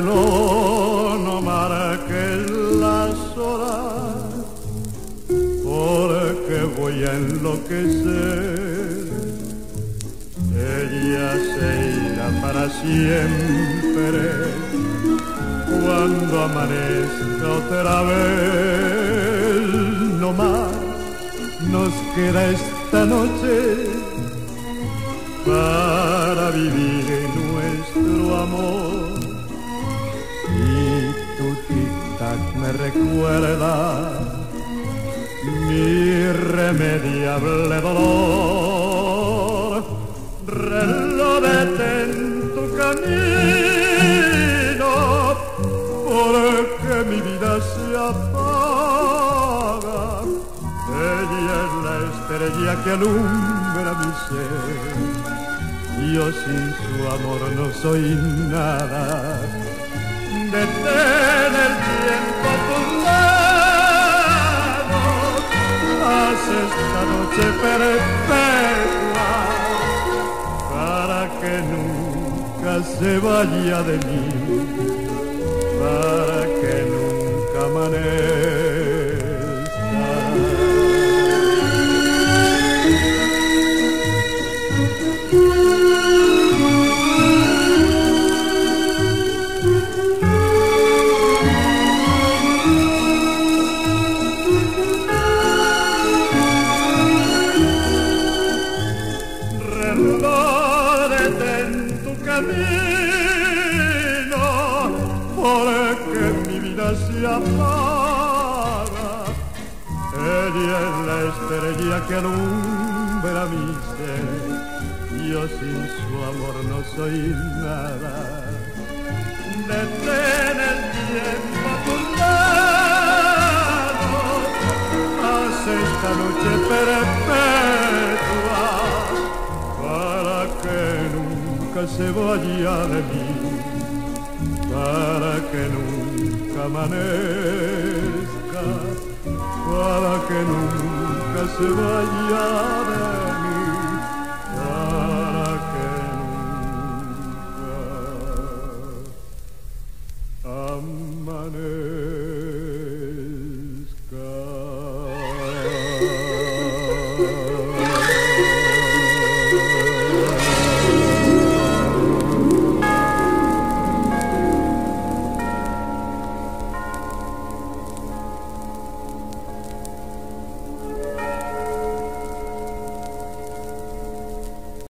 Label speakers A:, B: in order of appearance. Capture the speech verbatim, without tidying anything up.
A: reloj no marque las horas, porque voy a enloquecer. Ella se irá para siempre cuando amanezca otra vez. No más nos queda esta noche para vivir nuestro amor. Y tu tic-tac me recuerda mi irremediable dolor. Reloj, detén tu camino, porque mi vida se apaga. Ella es la estrella que alumbra mi ser. Yo sin su amor no soy nada. Detén el tiempo a tus manos, haz esta noche perpetua, para que nunca se vaya de mí, para que nunca amanezca. Porque mi vida se apaga. Ella es la estrella que alumbra mi ser. Yo sin su amor no soy nada. Detén el tiempo a tus manos, haz esta noche perpetua, para que nunca se vaya de mí, para que nunca amanezca, para que nunca se vaya de mí, para que nunca amanezca.